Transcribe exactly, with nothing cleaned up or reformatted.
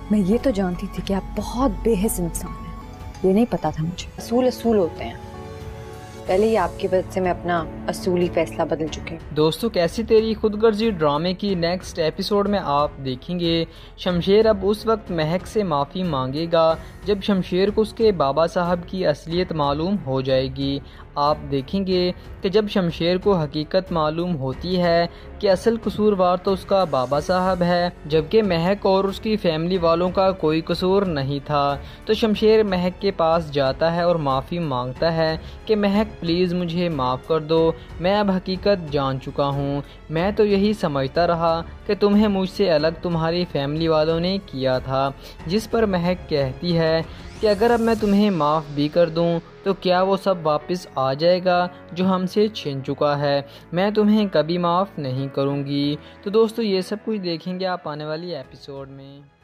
मैं ये तो जानती थी कि आप बहुत बेहिस इंसान हैं, ये नहीं पता था मुझे। असूल असूल होते हैं, पहले ही आपकी वजह से मैं अपना असूली फैसला बदल चुके हैं। दोस्तों, कैसी तेरी खुदगर्जी ड्रामे की नेक्स्ट एपिसोड में आप देखेंगे शमशेर अब उस वक्त महक से माफ़ी मांगेगा जब शमशेर को उसके बाबा साहब की असलियत मालूम हो जाएगी। आप देखेंगे कि जब शमशेर को हकीकत मालूम होती है कि असल कसूरवार तो उसका बाबा साहब है, जबकि महक और उसकी फैमिली वालों का कोई कसूर नहीं था, तो शमशेर महक के पास जाता है और माफ़ी मांगता है कि महक प्लीज़ मुझे माफ़ कर दो, मैं अब हकीकत जान चुका हूँ। मैं तो यही समझता रहा कि तुम्हें मुझसे अलग तुम्हारी फैमिली वालों ने किया था। जिस पर महक कहती है कि अगर अब मैं तुम्हें माफ़ भी कर दूं तो क्या वो सब वापस आ जाएगा जो हमसे छीन चुका है। मैं तुम्हें कभी माफ़ नहीं करूँगी। तो दोस्तों, ये सब कुछ देखेंगे आप आने वाली एपिसोड में।